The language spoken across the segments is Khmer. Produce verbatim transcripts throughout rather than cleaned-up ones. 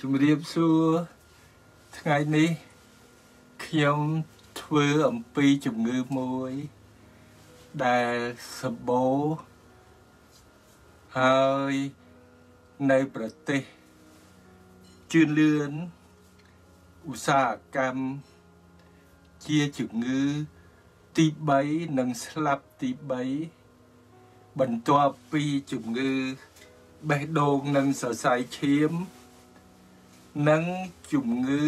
ជំរាបសួរថ្ងៃនេះខ្ញុំធ្វើអំពីជំងឺមួយដែលសម្បូរហើយនៅប្រទេសជឿនលឿនឧស្សាហកម្មជាជំងឺទី3និងស្លាប់ទី3បន្ទាប់ពីជំងឺបេះដូងនិងសរសៃឈាមនិងជំងឺ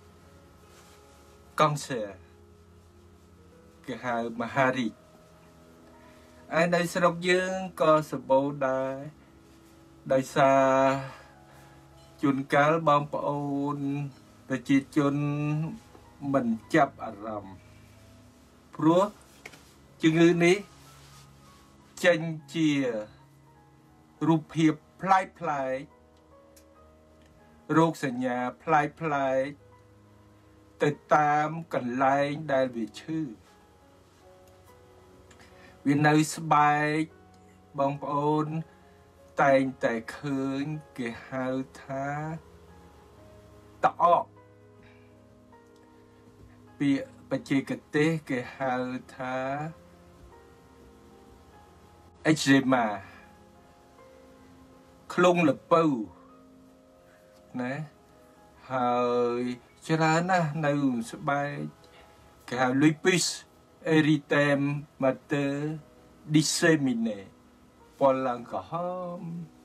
កង់សែគេហៅមហារីកឯនៅស្រុកយើងក៏សម្បូរដែរដោយសារជួនកាលបងប្អូនប្រជាជនមិនចាប់អារម្មណ៍ព្រោះជំងឺនេះចេញជារូបភាពប្លែកប្លែករោគសញ្ញាប្លែកប្លែកទៅតាមកន្លែងដែលវាឈឺវានៅស្បែកបងប្អូនតែងតែឃើញគេហៅថាតអកពាក្យបច្ចេកទេសគេហៅថា eczema ក្លុងល្ពៅណាហើយច្រើនណាស់នៅស្បែកគេហៅ lupus erythematosus disseminated ពលឡើងក្រហម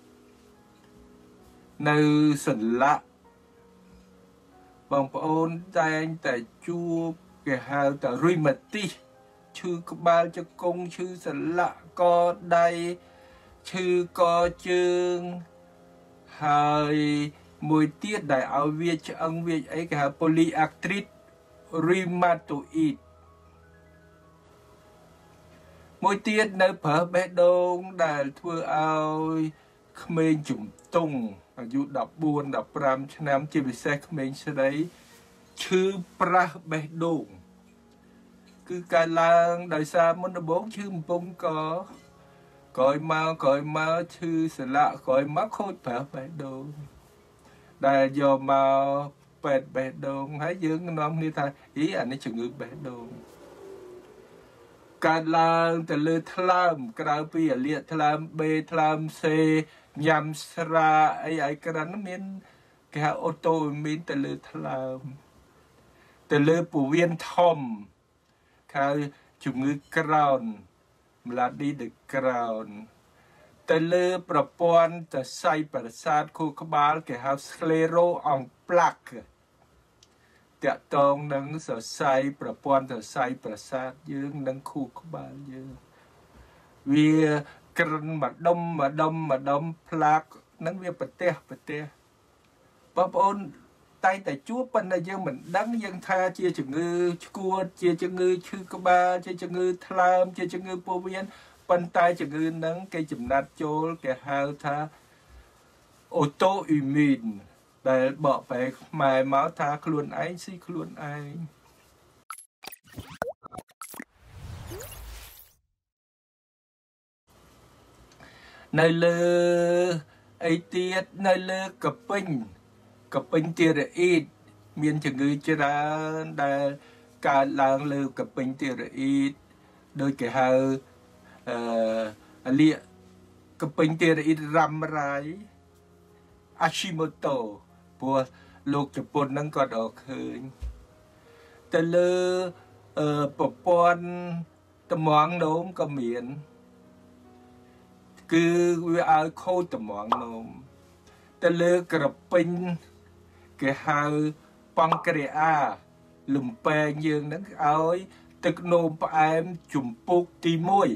នៅសន្លាក់បងប្អូនតែងតែជួបគេហៅថា rheumatism ឈឺក្បាលជង្គង់ឈឺសន្លាក់កដៃឈឺកជើងហើយមួយទៀតដែលឲ្យវាឆ្អឹងវាអីគេហៅ polyarthritis rheumatoid មួយទៀតនៅប្រើបេះដូងដែលធ្វើឲ្យក្មេងជំទង់អាយុដប់បួន ដប់ប្រាំឆ្នាំជាពិសេសក្មេងស្រីឈឺប្រះបេះដូងគឺកើតឡើងដោយសារមុនដំបូងឈឺបំពង់កក្រោយមកក្រោយមកឈឺសន្លាក់ក្រោយមកខូចប្រះបេះដូងដែលយកមកពេទ្យបេះដូងហើយយើងនាំគ្នាថាអីអានេះជំងឺបេះដូងកើតឡើងទៅលើថ្លើមក្រៅពីអាលៀកថ្លើម B ថ្លើម C ញ៉ាំស្រាអីឲ្យក្រិនមានគេហៅអូតូអ៊ីមីនទៅលើថ្លើមទៅលើពោះវៀនធំហៅជំងឺក្រោន Malady de Crohn ទៅលើប្រព័ន្ធសរសៃប្រសាទខួរក្បាលគេហៅ sclero en plaques តាក់ទងនឹងសរសៃប្រព័ន្ធសរសៃប្រសាទយើងនិងខួរក្បាលយើងវាក្រិនម្ដុំម្ដុំម្ដុំផ្លាកនឹងវាប្រទេសប្រទេសបងប្អូនតែតែជួបប៉ុន្តែយើងមិនដឹងយើងថាជាជំងឺឆ្កួតជាជំងឺឈឺក្បាលជាជំងឺថ្លើមជាជំងឺពោះវៀនប៉ុន្តែជំងឺហ្នឹងគេចំណាត់ចូលគេហៅថាអូតូអ៊ីមីនដែលបកប្រែខ្មែរមកថាខ្លួនឯងស៊ីខ្លួនឯងនៅលើអីទៀតនៅលើកពេញកពេញទារ៉ាអ៊ីតមានជំងឺច្រើនដែលកើតឡើងលើកពេញទារ៉ាអ៊ីតដូចគេហៅអឺអាលៀកកពេញទារ៉ាអ៊ីតរ៉ាំរ៉ៃ Hashimoto ព្រោះលោកជប៉ុនហ្នឹងក៏ដកឃើញទៅលើអឺប្រព័ន្ធត្មងនោមក៏មានគឺវាឲ្យខូចត្មងនោមទៅលើក្រពេញគេហៅប៉ង់គ្រីអាលំពេងយើងហ្នឹងឲ្យទឹកនោមផ្អែមជំពូកទី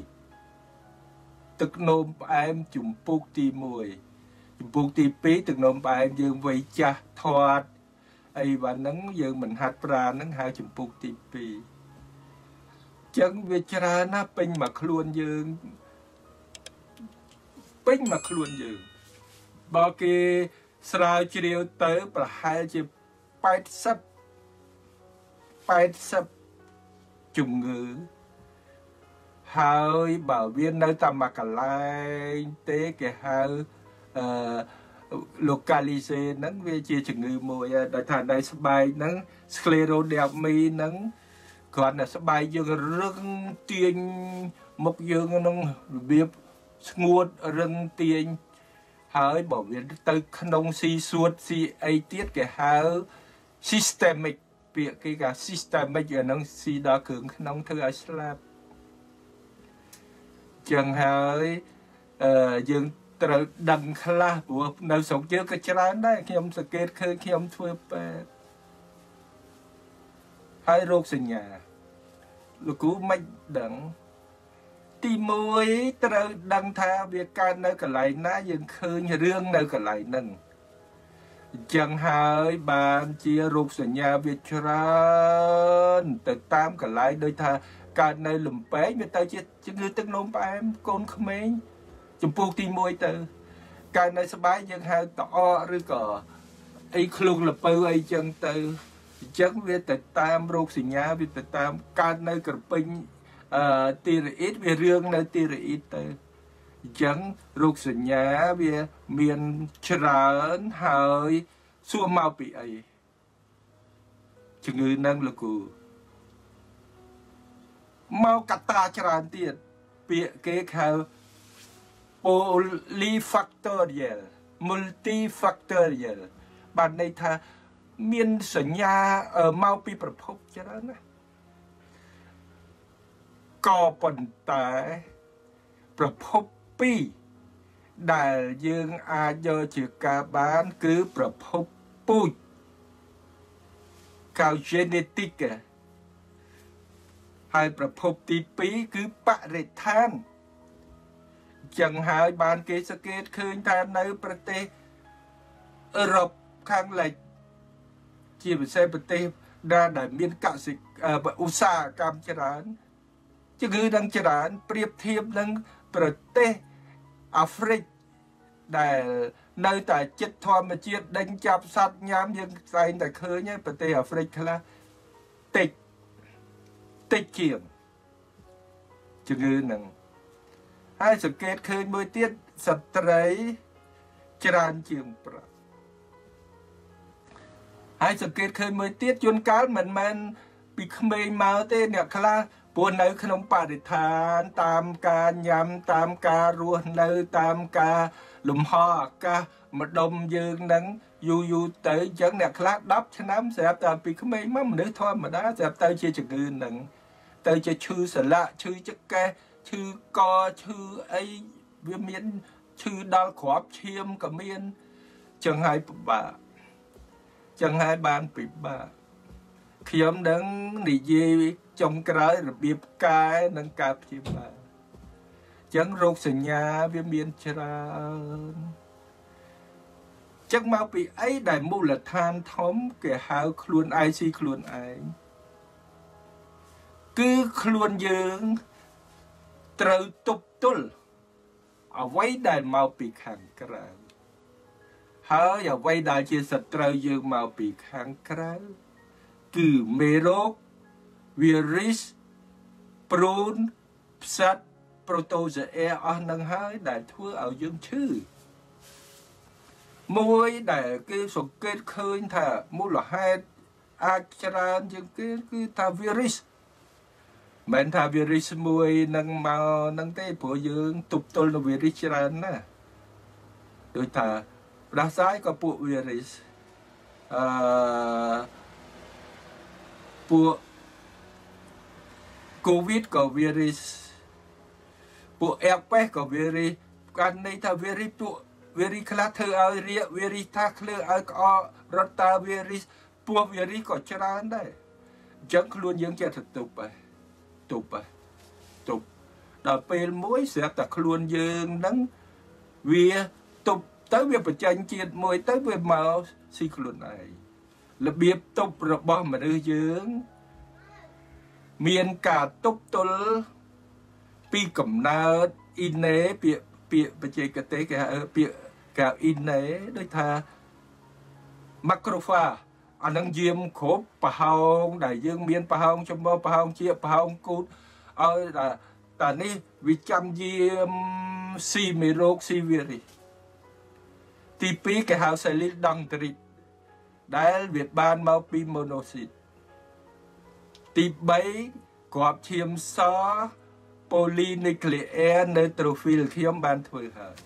1ទឹកនោមផ្អែមជំពូកទី1ជំពូកទី2ទឹកនោមផ្អែមយើងវ័យចាស់ធាត់អីវ៉ាហ្នឹងយើងមិនហាត់ប្រាណហ្នឹងហៅជំពូកទី2ចឹងវាច្រើនណាស់ពេញមកខ្លួនយើងពេញមកខ្លួនយើងបើគេស្រាវជ្រាវទៅប្រហែលជាแปดสิบ แปดสิบជំងឺហើយបើវានៅតាមមួយកន្លែងទេគេហៅអឺ localize nắng về chia chừng người mùi đại thản đại bài nắng sclerodermy nắng còn là bài dương rừng tiền một dương nông việc nguồn rừng tiền hỏi bảo vệ tới nông si suốt si ấy tiết cái hao systemic việc cái cả systemic ở nông si đa cường nông thư ở slab chẳng hỏi dương từ đằng khla của nơi sống chưa cái chán đấy khi ông skate khơi khi ông thuê bè hai rốt sinh nhà lúc cũ mạch đằng ti môi từ đằng tha việc can nơi cả lại ná dương khơi nhà riêng nơi cả lại nâng chẳng hai bàn chia rốt sinh nhà việc chán từ tam cả lại đôi tha can nơi lùm bé người ta chỉ chỉ người từng nôm ba em con không mấy chụp buộc ti môi từ cái này sẽ bái dân hai tỏ rồi cờ ấy luôn là bơ ấy chân từ chân về từ tam rốt xì nhá về từ tam cái này cờ pin tì ít về riêng nơi tì ít từ chân rốt xì nhá về miền trơn hơi xua mau bị ấy chừng người năng lực của mau cắt ta tràn tiền bị cái khâu polyfactorial multifactorial bạn này tha miềnสัญญาở mau piประพบcho đó nèก็ប៉ុន្តែប្រភពពីរដែលយើងអាចយកជាការបានគឺប្រភពពូជកៅ genetic ហើយប្រភពទីពីរគឺបរិស្ថានchẳng hai ban kế sơ kết khơi ta nơiประเทศអឺរ៉ុបខាងលិចជាពិសេសប្រទេសដែលដែលមានកសិឧស្សាហកម្មច្រើនជំងឺនឹងច្រើនប្រៀបធៀបនឹងប្រទេសអាហ្វ្រិកដែលនៅតែចិត្តធម្មជាតិដេញចាប់សត្វញ៉ាំយើងផ្សេងតែឃើញប្រទេសអាហ្វ្រិកខ្លះតិចតិចជាងជំងឺនឹងហើយសង្កេតឃើញមួយទៀតស្ត្រីច្រើនជាងប្រុសហើយសង្កេតឃើញមួយទៀតជួនកាលមិនមែនពីក្មេងមកទេអ្នកខ្លះព្រោះនៅក្នុងបរិស្ថានតាមការញ៉ាំតាមការរស់នៅតាមការលំហអាកាសម្ដុំយើងនឹងយូរយូរទៅអញ្ចឹងអ្នកខ្លះដប់ឆ្នាំស្រាប់តែពីក្មេងមកមនុស្សធម្មតាស្រាប់ទៅជាជំងឺនឹងទៅជាឈឺសន្លាក់ឈឺចង្កេះឈឺកឈឺអីវាមានឈឺដល់ក្របឈាមក៏មានចឹងហើយពិបាកចឹងហើយបានពិបាកខ្ញុំនឹងនិយាយចុងក្រោយរបៀបកែនិងការព្យាបាលចឹងរោគសញ្ញាវាមានច្រើនចឹងមកពីអីដែលមូលដ្ឋានធំគេហៅខ្លួនឯងស៊ីខ្លួនឯងគឺខ្លួនយើងត្រូវទប់ទល់អ្វីដែលមកពីខាងក្រៅហើយអ្វីដែលជាសត្រូវយើងមកពីខាងក្រៅគឺមេរោគ virus ព្រូនផ្សិត protozoa អស់នឹងហើយដែលធ្វើឲ្យយើងឈឺមួយដែលគេសង្កេតឃើញថាមូលហេតុអាចច្រើនជាងគេគឺថា virusមិនថា virus មួយនឹងមកនឹងទេព្រោះយើងទប់ទល់នឹង virus ច្រើនណាស់ដូចថាផ្ដាសាយក៏ពួក virus អឺពួក covid ក៏ virus ពួក herpes ក៏ virus កាន់ន័យថា virus ពួក virus ខ្លះធ្វើឲ្យរាក virus ថាឃ្លើឲ្យក្អករត់តា virus ពួក virus ក៏ច្រើនដែរអញ្ចឹងខ្លួនយើងចេះទៅទប់ហើយទប់ហើយទប់ដល់ពេលមួយស្រាប់តែខ្លួនយើងហ្នឹងវាទប់ទៅវាបញ្ចេញជាតិមួយទៅវាមកស៊ីខ្លួនឯងរបៀបទប់របស់មនុស្សយើងមានការទប់ទល់ពីកំណើតអ៊ីណេពាក្យពាក្យបច្ចេកទេសគេហៅពាក្យកាអ៊ីណេដូចថា macrophage អានឹងយាមគ្រប់ប្រហោងដែលយើងមានប្រហោងចំបប្រហោងជាប្រហោងគូតឲ្យតែនេះវាចាំយាមស៊ីមេរោគស៊ីវីរីទីពីរគេហៅ Cellular Dendritic ដែលវាបានមកពី monocyte ទីបីក្របឈាមស polynuclear neutrophil ខ្ញុំបានធ្វើហើយ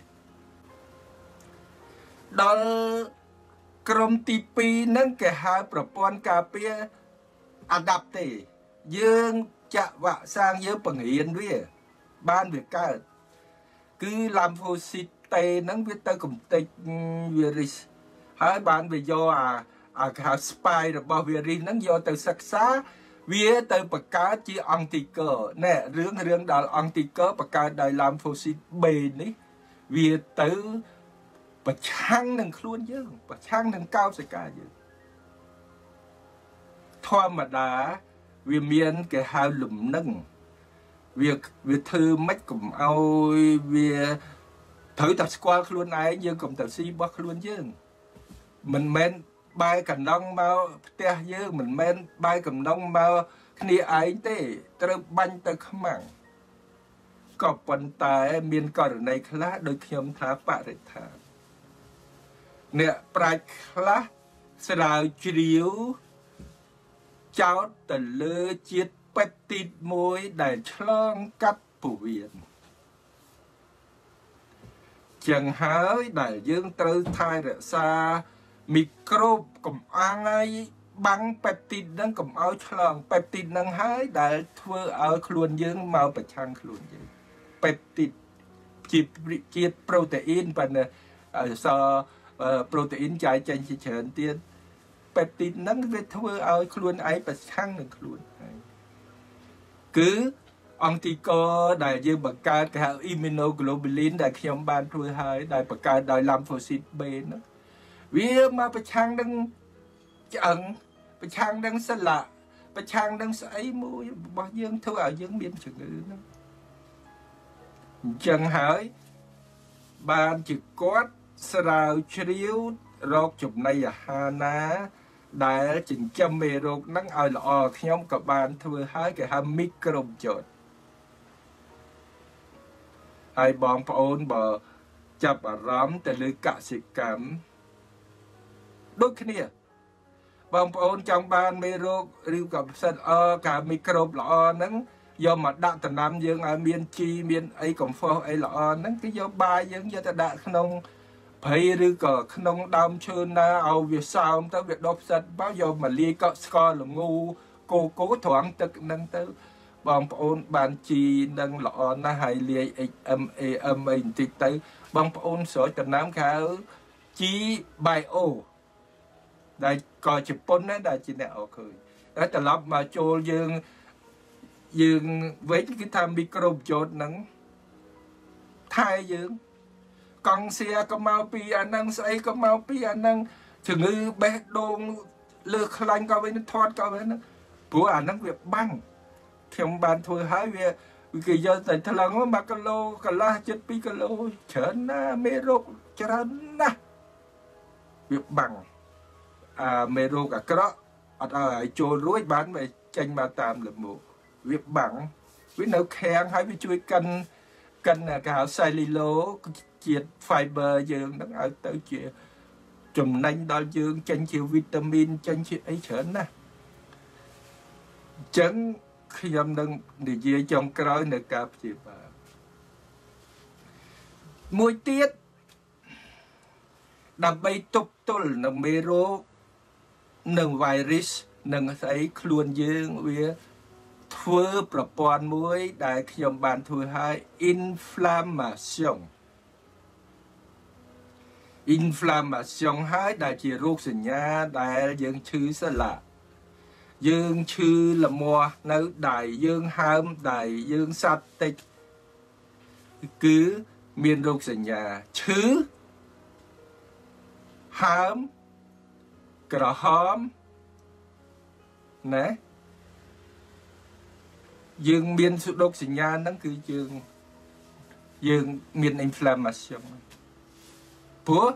ដល់ក្រុមទីពីរហ្នឹងគេហៅប្រព័ន្ធការពារ adapte យើងចាក់វ៉ាក់សាំងយើងបង្រៀនវាបានវាកើតគឺ lymphocyte តេហ្នឹងវាទៅកំទេច virus ហើយបានវាយកអាអាគេហៅ spike របស់ virus ហ្នឹងយកទៅសិក្សាវាទៅបង្កើតជា anticorps ណែរឿងរឿងដល់ anticorps បង្កើតដោយ lymphocyte B នេះវាទៅប្រឆាំងនឹងខ្លួនយើងប្រឆាំងនឹងកោសិកាយើងធម្មតាវាមានគេហៅលំនឹងវាវាធ្វើម៉េចកុំឲ្យវាត្រូវតែស្គាល់ខ្លួនឯងយើងកុំទៅស៊ីរបស់ខ្លួនយើងមិនមែនបែរកណ្ដងមកផ្ទះយើងមិនមែនបែរកណ្ដងមកគ្នាឯងទេត្រូវបាញ់ទៅខ្មាំងក៏ប៉ុន្តែមានករណីខ្លះដូចខ្ញុំថាបរិស្ថានអ្នកប្រាជ្ញខ្លះស្រាវជ្រាវចោតទៅលើជាតិពេប្ទីតមួយដែលឆ្លងកាត់ពោះវៀនចឹងហើយដែលយើងត្រូវថែរក្សាមីក្រូបកុំអាំងឲ្យបាំងពេប្ទីតហ្នឹងកុំឲ្យឆ្លងពេប្ទីតហ្នឹងហើយដែលធ្វើឲ្យខ្លួនយើងមកប្រឆាំងខ្លួនយើងពេប្ទីតជាតិជាតិប្រូតេអ៊ីនប៉ុន្តែអសប្រូតេអ៊ីនចាយចេញជាច្រើនទៀតពេប្ទីតហ្នឹងវាធ្វើឲ្យខ្លួនឯងប្រឆាំងនឹងខ្លួនឯងគឺanticorps ដែលយើងបង្កើតគេហៅ immunoglobulin ដែលខ្ញុំបានធ្វើហើយដែលបង្កើតដោយ lymphocyte B ហ្នឹងវាមកប្រឆាំងនឹងឆ្អឹងប្រឆាំងនឹងសន្លាក់ប្រឆាំងនឹងស្អីមួយរបស់យើងធ្វើឲ្យយើងមានជំងឺហ្នឹងអញ្ចឹងហើយបានជាគាត់ស្រាវជ្រាវរកចំណីអាហារណាដែលចិញ្ចឹមមេរោគហ្នឹងឲ្យល្អខ្ញុំក៏បានធ្វើហើយគេហៅ microbiota ហើយបងប្អូនបើចាប់អារម្មណ៍ទៅលើកសិកម្មដូចគ្នាបងប្អូនចង់បានមេរោគឬក៏ផ្សិតអកាមីក្រូបល្អហ្នឹងយកមកដាក់ដំណាំយើងឲ្យមានជីមានអីកំហ្វោះអីល្អហ្នឹងគឺយកបាយយើងយកទៅដាក់ក្នុងព្រៃឬក៏ក្នុងដើមឈើណាឲ្យវាសើមទៅវាដុះផ្សិតមកយកមកលាយកក់ស្ករល្ងូកូកូត្រង់ទឹកហ្នឹងទៅបងប្អូនបានជីនឹងល្អណាស់ហើយលាយ H M A M អីបន្តិចទៅបងប្អូនស្រោចដំណាំគេហៅជី bio ដែលក៏ជប៉ុនដែរដែលជាអ្នកអរឃើញតែត្រឡប់មកចូលយើងយើងវិញគឺថាមីក្រូបយ៉ូតហ្នឹងថែយើងកង់សៀក៏មកពីអាហ្នឹងស្អីក៏មកពីអាហ្នឹងជំងឺបេះដូងលើខ្លាញ់ក៏វិញធាត់ក៏វិញហ្នឹងព្រោះអាហ្នឹងវាបាំងខ្ញុំបានធ្វើហើយវាគេយកតែថ្លឹងមួយគីឡូកន្លះជិតពីរគីឡូច្រើនណាស់មេរោគច្រើនណាស់វាបាំងអាមេរោគអាក្រក់អត់ឲ្យចូលរួចបានវាចេញមកតាមលំោវាបាំងវានៅខាំងហើយវាជួយកិនកិនគេហៅ cellulose ជាតិ fiber យើងហ្នឹងឲ្យទៅជាចំណេញដល់យើងចេញជាវីតាមីនចេញជាអីច្រើនណាស់អញ្ចឹងខ្ញុំនឹងនិយាយចុងក្រោយនៅការព្យាបាលមួយទៀតដើម្បីទប់ទល់នឹងមេរោគនឹង virus នឹងស្អីខ្លួនយើងវាធ្វើប្រព័ន្ធមួយដែលខ្ញុំបានធ្វើឲ្យ inflammation inflammation ហើយដែលជារោគសញ្ញាដែលយើងឈឺសន្លាក់យើងឈឺលមាស់នៅដៃយើងហើមដៃយើងសាត់តិចគឺមានរោគសញ្ញាឈឺហើមក្រហមណាយើងមានសុដុកសញ្ញាហ្នឹងគឺយើងយើងមាន inflammation ព្រោះ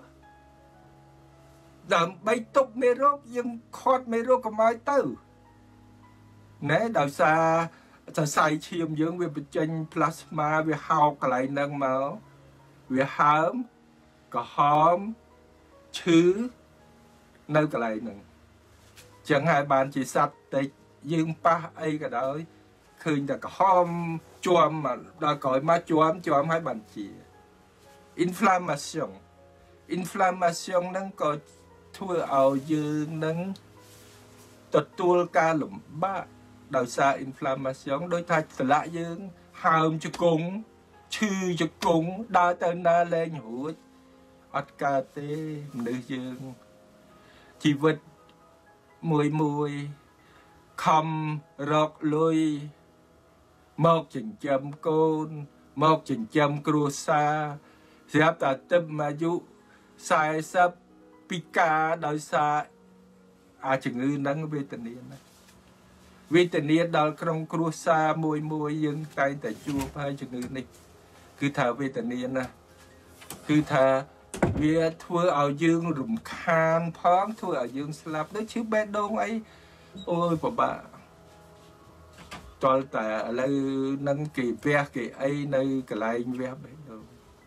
ដើម្បីទប់មេរោគយើងខាត់មេរោគកុំឲ្យទៅណែដោយសារសរសៃឈាមយើងវាបញ្ចេញ plasma វាហោកកន្លែងហ្នឹងមកវាហើមក្រហម chứ nơi cái này nè chẳng hai bạn chỉ sạch để dương pa ấy cái đó khơi là cái hôm chuom mà đòi cõi má chuom chuom hai bạn chỉ inflammation inflammation nâng có thua ảo dương nâng tật tuôn ca lụm ba đòi xa inflammation đôi thay lạ dương hàm cho cùng chư cho cùng đa tên na lên hữu ắt ca tê nữ dương chỉ vật mùi mùi không rọc lùi một chỉnh châm côn một chỉnh châm cua xa xếp ta tâm mà dụ sai sắp pika đòi xa à chừng ngư nâng vitamin vitamin đòi trong cua xa mùi mùi dương tay tại chua phải chừng ngư này cứ thả vitamin nè cứ thả vì thua ở dương rụng khan phóng thua ở dương slap đấy chứ bé đông ấy ôi bà bà toàn tại là nâng kỳ ve kỳ ấy nơi cái lại ve bé đâu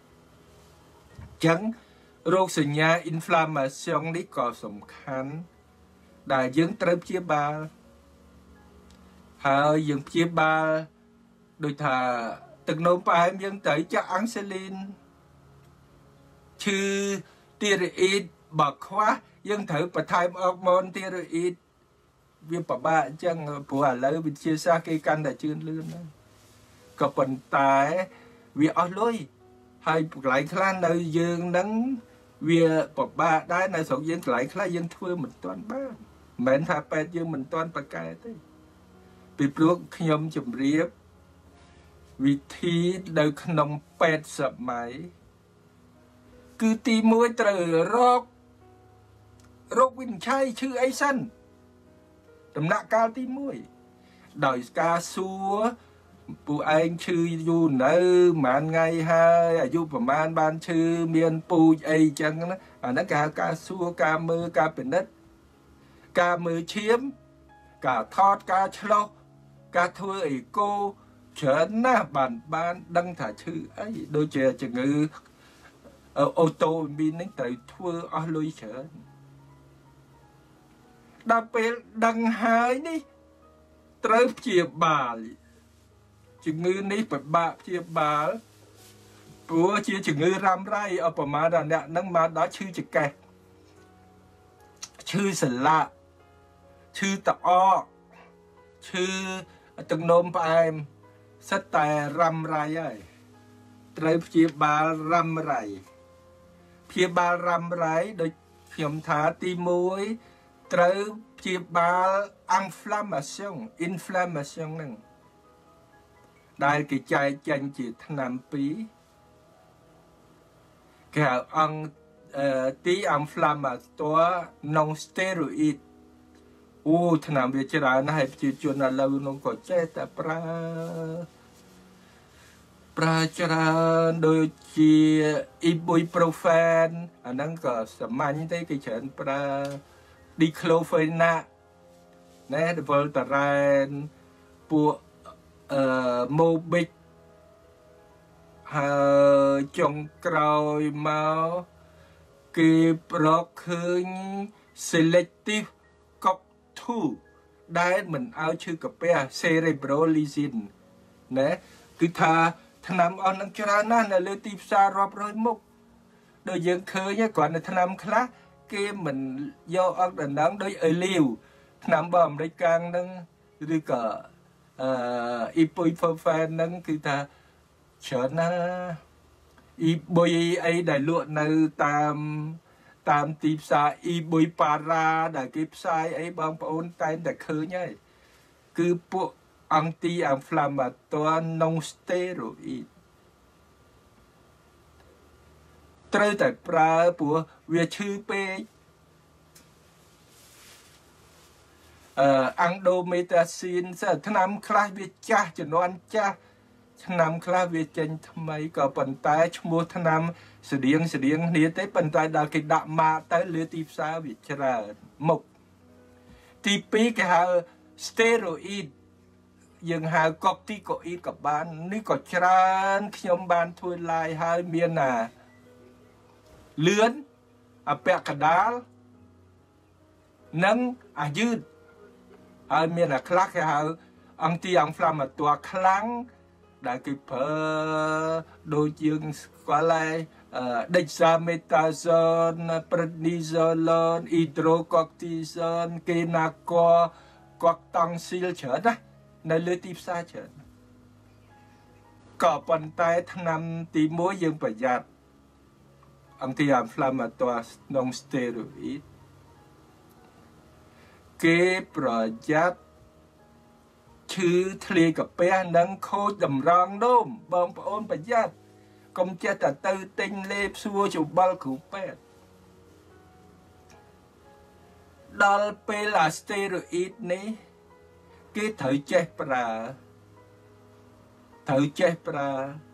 chẳng rốt sinh nha inflammation đấy có sủng khan đại dương trớp chia ba hà dương chia ba đôi thà từng nôm pa em dương tới cho insulin chứ tiroid bạc khóa dân thử bà thay hormone tiroid vì bà bà chẳng phụ hà lợi vì chia xa cây canh đã chưa lươn có phần tài vì ở lối hay lại khá nơi dương nắng vì bà bà đáy này sổ dân lại khá dân thua mình toàn ba mến thả bẹt dương mình toàn bà cài thế vì lúc nhóm chùm riêng vì thi đời nông bẹt sập máy cứ tí mũi trời rốc rốc vinh chay chứ ấy sân tầm nạ cao tí mũi đòi ca xua bù anh chư dù nơ màn ngày hai à dù bà man ban chư miền bù ấy chẳng à nó cả ca xua ca mơ ca bình đất ca mơ chiếm cả thọt ca chlo ca thua ấy cô trở na bản ban đăng thả chư ấy đôi trẻ chẳng ngư ô tô mình đến tới thua ở lối chợ đặc biệt đằng hai đi tới chia bà chừng ngư ní phải bà chia bà của chia chừng ngư ram rai ở bờ má đàn nè nâng má đó chư chữ kẹt chư sần lạ chư tập o chư từng nôm bà em rất tài ram rai ấy tới chia bà ram rai phía ba ram rái đôi nhóm thả ti mũi tới phía ba inflammation inflammation nè đại cái chạy chân chỉ năm pí cái ăn tí inflammator non steroid u thằng việt chơi ra nó hay chơi chuyện là lâu nó có chết tại pra pra chara đôi chi ibuprofen anh đang có sắm mạnh tới cái chuyện pra diclofenac nè voltaren của mobic trong còi máu cái block khơi selective cốc thu đại mình ao chữ cà phê cerebrolizin nè cứ tha thằng nam on năng chara nan là lưỡi tim xa rọp rồi mốc đôi dân khơi nhé còn là thằng nam khác kia mình do ốc đàn nắng đôi ở liều thằng nam bom đấy càng nâng đi cỡ ibuprofen nâng cứ tha trở na ibui ấy đại luận nơi tam tam tim xa ibupara đại kịp sai ấy bom ôn tay đại khơi nhé cứ bộ anti-inflammatory non steroidត្រូវតែប្រើព្រោះវាឈឺពេកអឺ Indomethacin ថ្នាំខ្លះវាចាស់ជំនាន់ចាស់ថ្នាំខ្លះវាចេញថ្មីក៏ប៉ុន្តែឈ្មោះថ្នាំស្តៀងស្តៀងគ្នាទេប៉ុន្តែដល់គេដាក់ម៉ាកទៅលើទីផ្សារវាច្រើនមុខទីពីរគេហៅ steroid យើងហៅកុកទីកូអ៊ីតក៏បាននេះក៏ច្រើនខ្ញុំបានធ្វើ live ហើយមានណាលឿនអាពាក់កដាលនិងអាយឺតហើយមានអាខ្លះគេហៅអង្គទីអង្គហ្វ្លាម៉ាត័រខ្លាំងដែលគេប្រើដូចយើងស្គាល់ហើយដេកសាមេតាហ្សូនប្រេតនីហ្សូឡូនអ៊ីដ្រូកូកទីហ្សូនគេណាក័រកក់តង់ស៊ីលច្រើនណានៅលើទីផ្សារច្រើនក៏ប៉ុន្តែថ្នាំទីមួយយើងប្រយ័ត្នអង្គទីអាហ្វ្លាម៉ាត័រក្នុងស្តេរ៉ូអ៊ីតគេប្រយ័ត្នឈឺធ្លាយកាពះនិងខូចតម្រងនោមបងប្អូនប្រយ័ត្នកុំចេះតែទៅទិញលេបសួរច្បល់គ្រូពេទ្យដល់ពេលអាស្តេរ៉ូអ៊ីតនេះគេត្រូវចេះប្រើត្រូវចេះប្រើ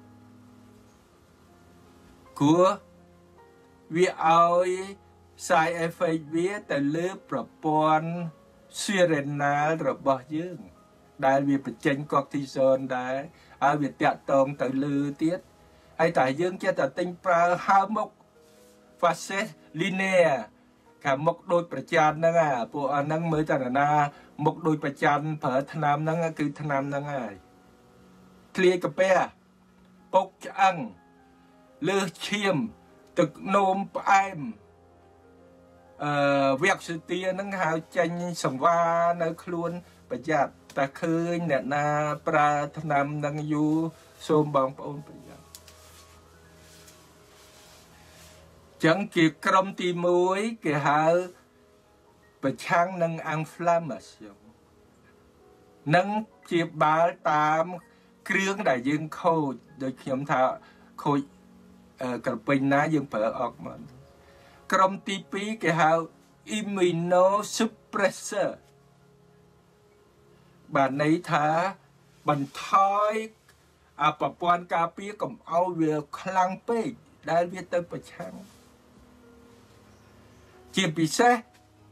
គួរវាឲ្យ side effect វាទៅលើប្រព័ន្ធ serenal របស់យើងដែលវាបញ្ចេញកូកទីហ្សូនដែរហើយវាតាក់ទងទៅលើទៀតហើយតែយើងចេះតែទិញប្រើហើមុខ facet linear ខាងមុខដូចប្រចាំហ្នឹងអាពួកអាហ្នឹងមើលតែណាមុខដូចប្រចាំប្រើថ្នាំហ្នឹងគឺថ្នាំហ្នឹងហើយធ្លាយកាពះពុកឆ្អឹងលើសឈាមទឹកនោមផ្អែមអឺវគ្គសុទាហ្នឹងហៅចេញសង្វារនៅខ្លួនប្រយ័ត្នតែឃើញអ្នកណាប្រើថ្នាំហ្នឹងយូរសូមបងប្អូនប្រយ័ត្នចឹងជាក្រុមទីមួយគេហៅប្រឆាំងនឹង inflammation នឹងជាបាលតាមគ្រឿងដែលយើងខូចដូចខ្ញុំថាខូចក្រពេញណាយើងប្រើអុកមកក្រុមទីពីរគេហៅ immunosuppressor បានន័យថាបន្ថយអប្រព័ន្ធការពារកុំឲ្យវាខ្លាំងពេកដែលវាទៅប្រឆាំងជាពិសេស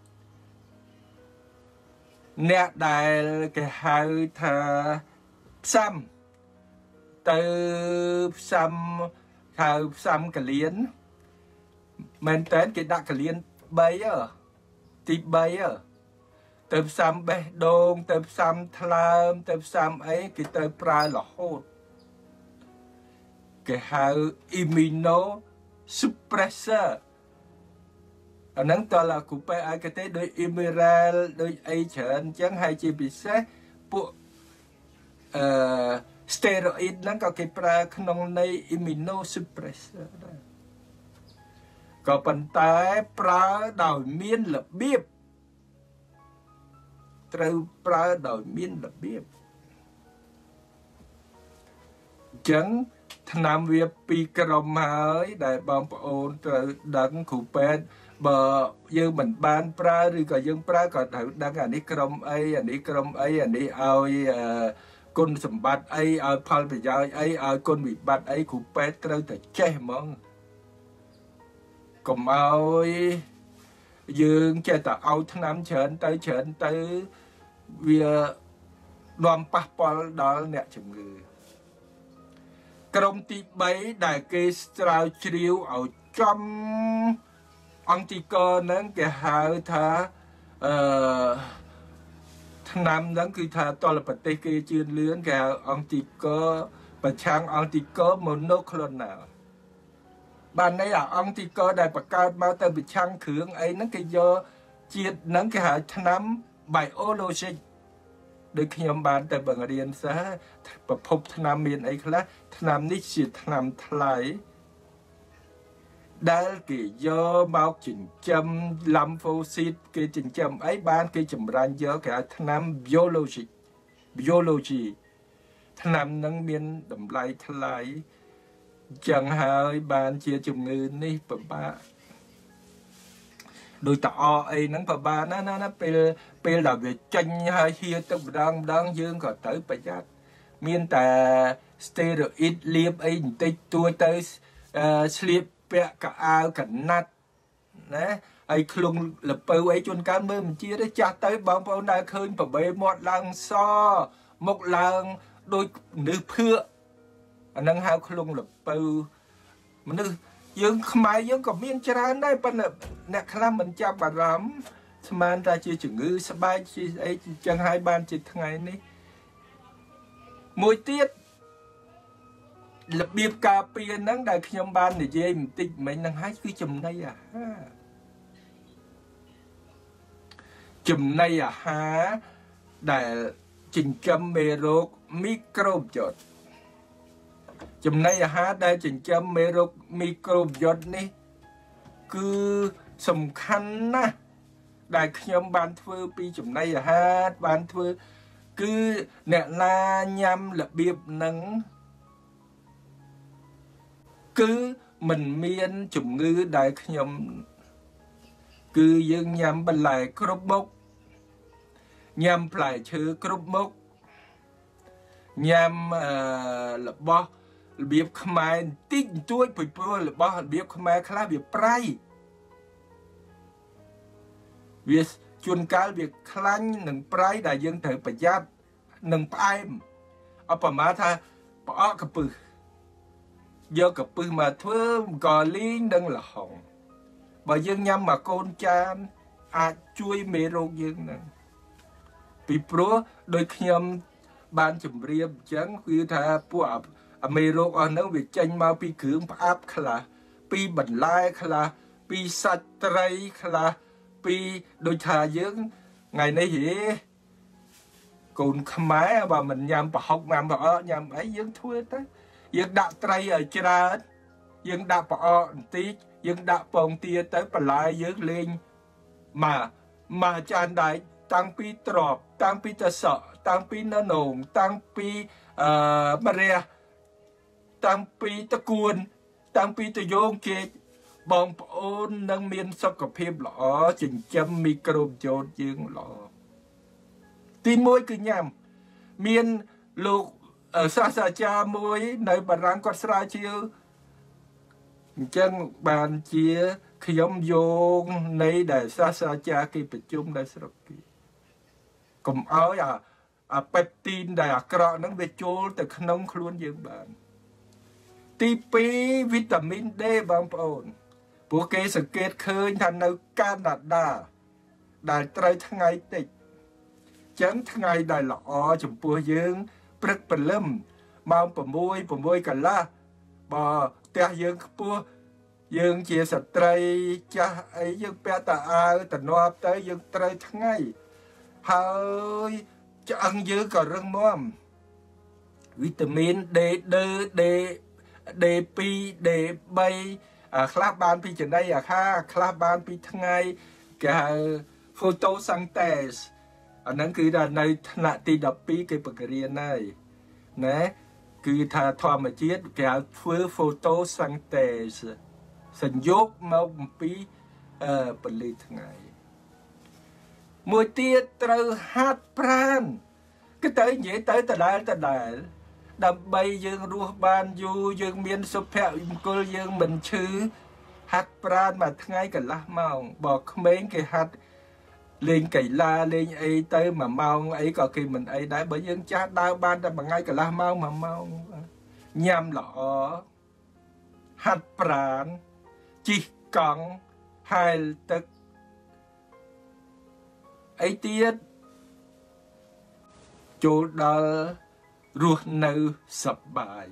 អ្នកដែលគេហៅថាផ្សំទៅផ្សំហៅផ្សំកលៀនមែនតើគេដាក់កលៀនបីទីបីទៅផ្សំបេះដូងទៅផ្សំថ្លើមទៅផ្សំអីគេទៅប្រើរហូតគេហៅ immunosuppressor អាហ្នឹងតើឡាគូពេឲ្យគេទេដោយ Emerald ដោយអីច្រើនអញ្ចឹងហើយជាពិសេសពួកអឺ steroid ហ្នឹងក៏គេប្រើក្នុងន័យ immunosuppressor ដែរក៏ប៉ុន្តែប្រើដោយមានរបៀបត្រូវប្រើដោយមានរបៀបអញ្ចឹងថ្នាំវាពីរក្រុមហើយដែលបងប្អូនត្រូវដឹងគ្រូពេទ្យបើយើងមិនបានប្រើឬក៏យើងប្រើក៏ត្រូវដឹងអានេះក្រុមអីអានេះក្រុមអីអានេះឲ្យគុណសម្បត្តិអីឲ្យផលប្រយោជន៍អីឲ្យគុណវិបត្តិអីគ្រូពេទ្យត្រូវតែចេះហ្មងកុំឲ្យយើងចេះតែឲ្យថ្នាំច្រើនទៅច្រើនទៅវានាំប៉ះពាល់ដល់អ្នកជំងឺក្រុមទីបីដែលគេស្រាវជ្រាវឲ្យចំអង្គទីកហ្នឹងគេហៅថាអឺថ្នាំហ្នឹងគឺថាតលប្រទេសគេជឿនលឿនគេហៅអង្គទីកប្រឆាំងអង្គទីក monoclonal បានន័យអាអង្គទីកដែលបង្កើតមកទៅប្រឆាំងគ្រឿងអីហ្នឹងគេយកជាតិហ្នឹងគេហៅថ្នាំ biologic ដូចខ្ញុំបានទៅបង្រៀនសិស្សប្រភពថ្នាំមានអីខ្លះថ្នាំនេះជាថ្នាំថ្លៃដែលគេយកមកចិញ្ចឹម lymphocyte គេចិញ្ចឹមអីបានគេចម្រាញ់យកគេហៅថ្នាំ biologic biology ថ្នាំហ្នឹងមានតម្លៃថ្លៃចឹងហើយបានជាជំងឺនេះពិបាកដោយតអអីហ្នឹងពិបាកណាស់ណាពេលពេលដែលវាចេញហើយហៀទឹកម្ដងម្ដងយើងក៏ត្រូវប្រយ័ត្នមានតែ steroid លាបអីបន្តិចតួចទៅស្លៀកពាក់កៅអៅកណាត់ណាហើយខ្លងលពៅអីជួនកាលមើលមិនជាទេចាស់ទៅបងប្អូនដែលឃើញប្របែមាត់ឡើងសមុខឡើងដូចមនុស្សភឿអានឹងហៅខ្លងលពៅមនុស្ស dương mai dương có miên tràn đây bên nè khám mình chạm bà rắm man ta chưa chừng ngư sắp bay chi ấy chẳng hai ban chỉ ngày này mỗi tiết lập biếp cà phê nắng đại khi nhom ban để dây mình tích mấy năng hái cứ chùm này à chùm này à ha để chỉnh châm mê rốt micro chốt chùm này à ha để chỉnh châm mê rốt micro chốt này cứ sầm khăn na đại khi nhom ban thưa pi chùm này à ha ban thưa cứ nè la nhâm lập biếp nắng cứ mình miên chủng ngư đại nhầm cứ dương nhằm bên lại crop mốc nhằm lại chữ crop mốc nhằm là bo biếp khmai tích chuối bụi bụi là bo biếp khmai khá biếp prai việc chuồn cá việc khăn nâng prai đại dương thời bạch giác nâng prai ở bà má tha bỏ cặp bự do cặp bự mà thưa gò liên đừng là hồng bà dương nhắm mà con chan à chui mê rô dương nè vì pro đôi khi nhầm ban chùm riêng chẳng khi thà bụa à mê rô ở nâng việc tranh mau pi cưỡng áp khá là pi bẩn lai khá là pi sát tray khá là pi đôi thà dương ngày nay thì còn khám máy bà mình nhằm bà học mà bà nhằm ấy dương thua tới dương đạp tray ở trên dương đạp bà tí dương đạp bông tia tới bà lại dương lên mà mà chan đại tăng pi trọp tăng pi ta sợ tăng pi nó nồng tăng pi Maria tăng pi ta cuốn tăng pi ta vô chết bông ôn nâng miên sọc cặp phép lọ chỉnh châm micro chốt dương lọ tin môi cứ nhằm miên lục ở xa xa cha môi nơi bà răng quạt xa chiêu chân bàn chia khi giống vô này để xa xa cha kỳ bật chung đây sẽ kỳ cùng áo à à peptin để à cọ nâng về chô từ nông luôn dương bạn tí pi vitamin D bằng ổn bố kế sự kết khơi thành nơi Canada đại trai tháng ngày tịch chẳng tháng ngày đại lọ chùm bùa dương bật bật lâm mong bờ môi bờ môi cả la bò tia dương bùa dương chia sạch trai cha ấy dương bé ta ai ta noap tới dương trai tháng ngày hơi cho ăn dư cả rừng mom vitamin D D D D P D bay à clap ban pi trên đây à ha clap ban pi tháng ngày cả photosynthesis anhนั้นคือด้านในขณะที่ดับปีเกี่ยวกับเรียนได้นะคือถ้าธรรมชาติแกฟื้นโฟโตซังเตสสัญญกมาปีเอ่อผลิตไงมวยเตี้ยเตอฮัดพรานก็เตยเหย่เตยแต่ได้แต่ได้ดำใบยังรัวบานอยู่ยังเมียนสุภาพอิมกุลยังเหมือนชื่อฮัดพรานมาทั้งไงกันละเมาบอกเม้งแกฮัดlên cày la lên ấy tới mà mau ấy có khi mình ấy đã bởi dân cha đau ban ra bằng ngay cả la mau mà mau nhằm lọ hạt prán chỉ còn hai tức ấy tiết chỗ đó ruột nâu sập bài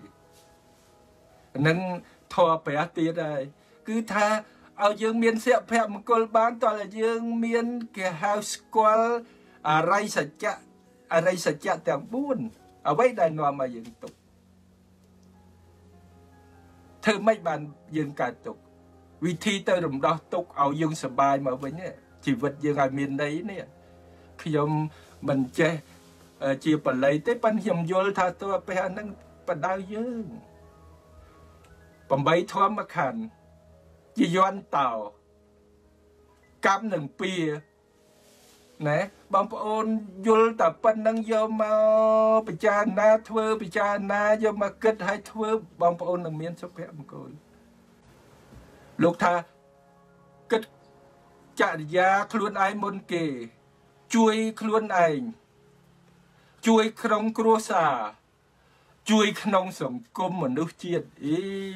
nâng thò bé tiết đây cứ thaเอาយើងមានសិភៈមង្គលបានតើយើងមានគេហៅស្គាល់អរិយសច្ចៈអរិយសច្ចៈទាំងបួនអ្វីដែលនាំឲ្យយើងទុកធ្វើម៉េចបានយើងកើតទុកវិធីទៅរំដោះទុកឲ្យយើងសប្បាយមកវិញជីវិតយើងឲ្យមានន័យនេះខ្ញុំមិនចេះជាបល័យទេប៉ុន្តែខ្ញុំយល់ថាតើពេលហ្នឹងបដៅយើង8ធម្មខណ្ឌជាយន់តោកម្មនឹងពីណែបងប្អូនយល់តែប៉ុណ្្នឹងយកមកពិចារណាធ្វើពិចារណាយកមកគិតឲ្យធ្វើបងប្អូននឹងមានសុភមង្គលលោកថាគិតចរិយាខ្លួនឯងមុនគេជួយខ្លួនឯងជួយក្នុងគ្រួសារជួយក្នុងសង្គមមនុស្សជាតិអី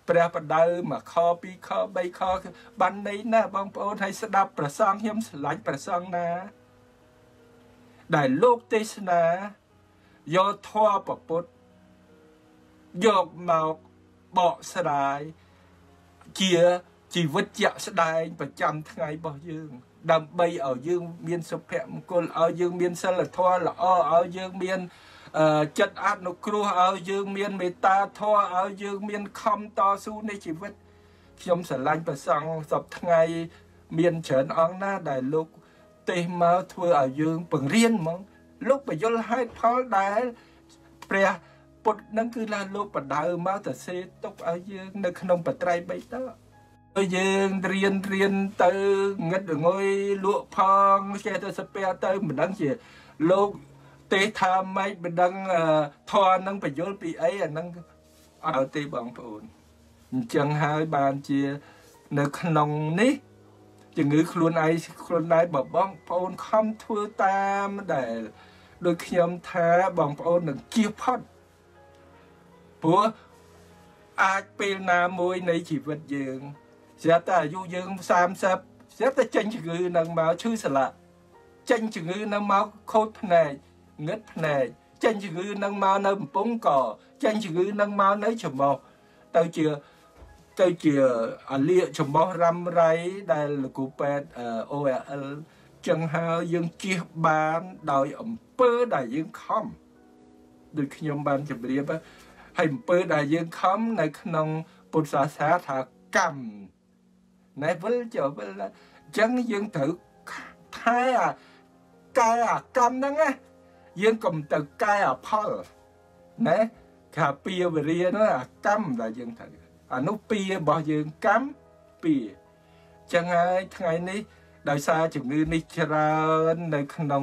ព្រះបដៅមកខពីខបីខបានន័យណាបងប្អូនឲ្យស្ដាប់ប្រសងខ្ញុំស្រឡាញ់ប្រសងណាដែលលោកទេសនាយកធម៌ប្រពុតយកមកបកស្រាយជាជីវិតជាក់ស្ដែងប្រចាំថ្ងៃរបស់យើងដើម្បីឲ្យយើងមានសុភមង្គលឲ្យយើងមានសិលធម៌ល្អឲ្យយើងមានចិត្តអនុគ្រោះឲ្យយើងមានមេត្តាធម៌ឲ្យយើងមានខំតស៊ូនៃជីវិតខ្ញុំស្រឡាញ់ព្រះសង្ឃសពថ្ងៃមានច្រើនអង្គណាដែលលោកទេសមកធ្វើឲ្យយើងបង្រៀនហ្មងលោកបញ្យល់ហេតុផលដែលព្រះពុទ្ធនឹងគឺថាលោកបដៅមកទៅសេទុកឲ្យយើងនៅក្នុងបត្រៃបិដកយើងរៀនរៀនទៅងឹតងុយលក់ផងចេះទៅស្ពះទៅមិនដឹងជាលោកទេថាម៉េចមិនដឹងធរនឹងបញ្យល់ពីអីអានឹងអត់ទេបងប្អូនអញ្ចឹងហើយបានជានៅក្នុងនេះជំងឺខ្លួនឯងខ្លួនឯងបើបងប្អូនខំធ្វើតាមដែលដូចខ្ញុំថាបងប្អូននឹងជៀសផុតព្រោះអាចពេលណាមួយនៃជីវិតយើងស្រាប់តែអាយុយើងសាមសិបស្រាប់តែចេញជំងឺនឹងមកឈឺសន្លាក់ចេញជំងឺនឹងមកខូចភ្នែកងឹតភ្នែកចេញជំងឺនឹងមកនៅកំពង់កចេញជំងឺនឹងមកនៅច្រមុះទៅជាទៅជាអាលៀកច្រមុះរ៉ាំរ៉ៃដែលលោកគ្រូពេទ្យ អូ អារ អិល ចឹងហើយយើងជៀសបានដោយអំពើដែលយើងខំដូចខ្ញុំបានជម្រាបហើយអំពើដែលយើងខំនៅក្នុងពុទ្ធសាសនាថាកម្មណែវិលចុះវិលអញ្ចឹងយើងត្រូវថែអាកាយអាកម្មហ្នឹងណាយើងកុំទៅកាយអាផលណាខាពីវរិយនោះអាកម្មដែលយើងត្រូវអានោះពីរបស់យើងកម្មពីអញ្ចឹងហើយថ្ងៃនេះដោយសារជំងឺនេះច្រើននៅក្នុង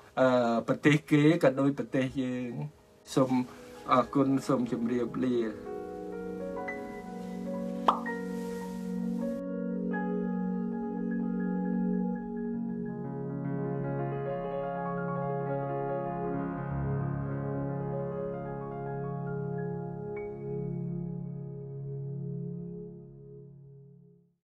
ប្រទេសគេក៏ដូចប្រទេសយើងសូមអរគុណសូមជម្រាបលា